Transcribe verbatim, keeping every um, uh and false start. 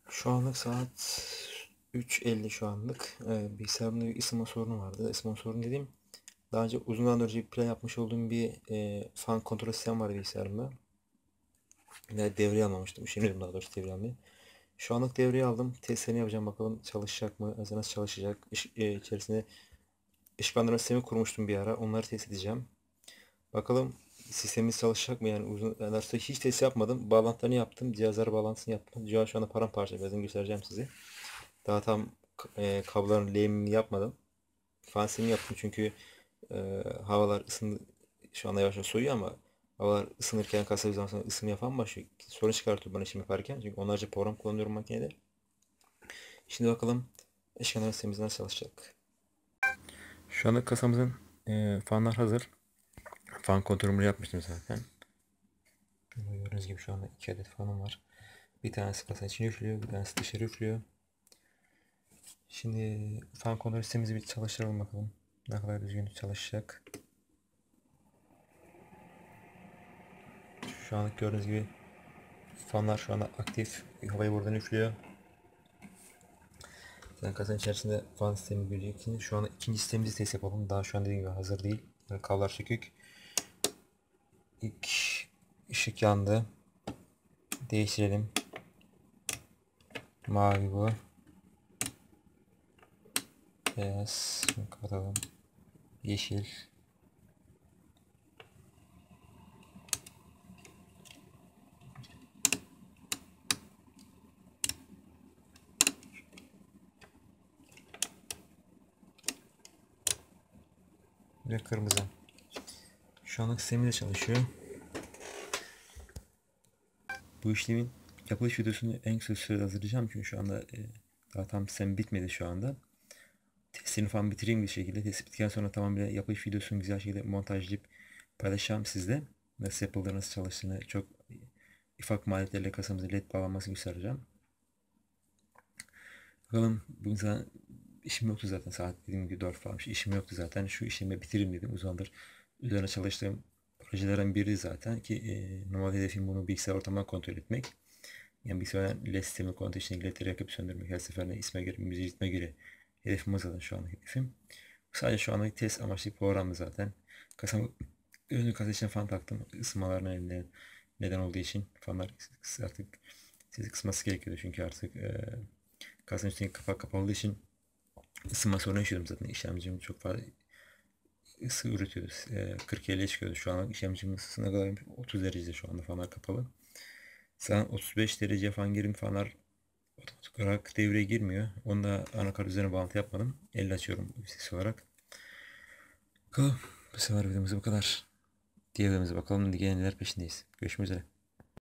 Şu anlık saat üç elli şu anlık. Ee, bilgisayarımda bir ısınma sorunu vardı. Isınma sorunu dediğim daha önce uzun zaman önce bir plan yapmış olduğum bir e, fan kontrol sistemi vardı bilgisayarımda. Ve devreye almamıştım. Üşeniyordum daha doğrusu devreye almayı. Şu anlık devreye aldım. Testlerini yapacağım bakalım çalışacak mı? Nasıl nasıl çalışacak? İş, e, içerisinde ışıklandırma sistemi kurmuştum bir ara. Onları test edeceğim. Bakalım sistemimiz çalışacak mı? Yani uzun yani aslında hiç test yapmadım. Bağlantılarını yaptım. Cihazlara bağlantısını yaptım. Cihaz şu anda paramparça. Birazdan göstereceğim size. Daha tam e, kabloların lehimini yapmadım. Fansini yaptım çünkü e, havalar ısındı. Şu anda yavaş yavaş soğuyor ama havalar ısınırken kasa bir zaman sonra ısınmaya falan başlıyor. Sorun çıkartıyor bana işimi yaparken. Çünkü onlarca program kullanıyorum makinede. Şimdi bakalım eşkenar sistemimiz nasıl çalışacak. Şu anda kasamızın e, fanlar hazır. Fan kontrolümü yapmıştım zaten. Gördüğünüz gibi şu anda iki adet fanım var. Bir tanesi kasa içine üflüyor, bir tanesi dışarı üflüyor. Şimdi fan kontrol sistemimizi bir çalıştıralım bakalım. Ne kadar düzgün çalışacak. Şu anlık gördüğünüz gibi fanlar şu anda aktif. Havayı buradan üflüyor. Zaten kasanın içerisinde fan sistemi göreceksiniz. Şu anda ikinci sistemimizi test yapalım. Daha şu an dediğim gibi hazır değil. Yani kablolar sökük. İlk ışık yandı. Değiştirelim. Mavi bu. Beyaz. Şunu kapatalım. Yeşil. Ve kırmızı. Şu anlık sistemi de çalışıyor. Bu işlemin yapılış videosunu en kısa sürede hazırlayacağım çünkü şu anda e, daha tam sistem bitmedi şu anda. Testini falan bitireyim bir şekilde. Test bittikten sonra tamamıyla yapılış videosunu güzel şekilde montajlayıp paylaşacağım sizle. Nasıl yapıldığı, nasıl çalıştığını çok ufak maliyetlerle kasamıza led bağlanmasını göstereceğim. Bakalım bugün zaten işim yoktu zaten saat dediğim gibi dört falan işim yoktu zaten. Şu işimi bitireyim dedim. Uzandır üzerine çalıştığım projelerden biri zaten ki e, normal hedefim bunu bilgisayar ortamından kontrol etmek. Yani bilgisayardan led sistemi kontrol için ledleri yakıp söndürmek her seferinde isme göre, müziğe gitme göre hedefim o zaten şu anlık hedefim. Sadece şu anlık test amaçlı bir programdı zaten. Kasam önü kasa için fan taktım. Isınmalarına neden, neden olduğu için fanlar artık sesi kısması gerekiyordu çünkü artık e, kasanın üstündeki kapak kapalı olduğu için ısınma sorunu yaşıyordum zaten. İşlemcim çok fazla ısı üretiyordu. E, kırk elliye çıkıyordu şu an. İşlemcimin ısısına kadar otuz derecede şu anda fanlar kapalı. Sen otuz beş derece falan girin fanlar otomatik olarak devreye girmiyor. Onu da anakart üzerine bağlantı yapmadım. Elle açıyorum ses olarak. Bakalım. Bu sefer videomuz bu kadar. Diğer videomuza bakalım. Diğer neler peşindeyiz. Görüşmek üzere.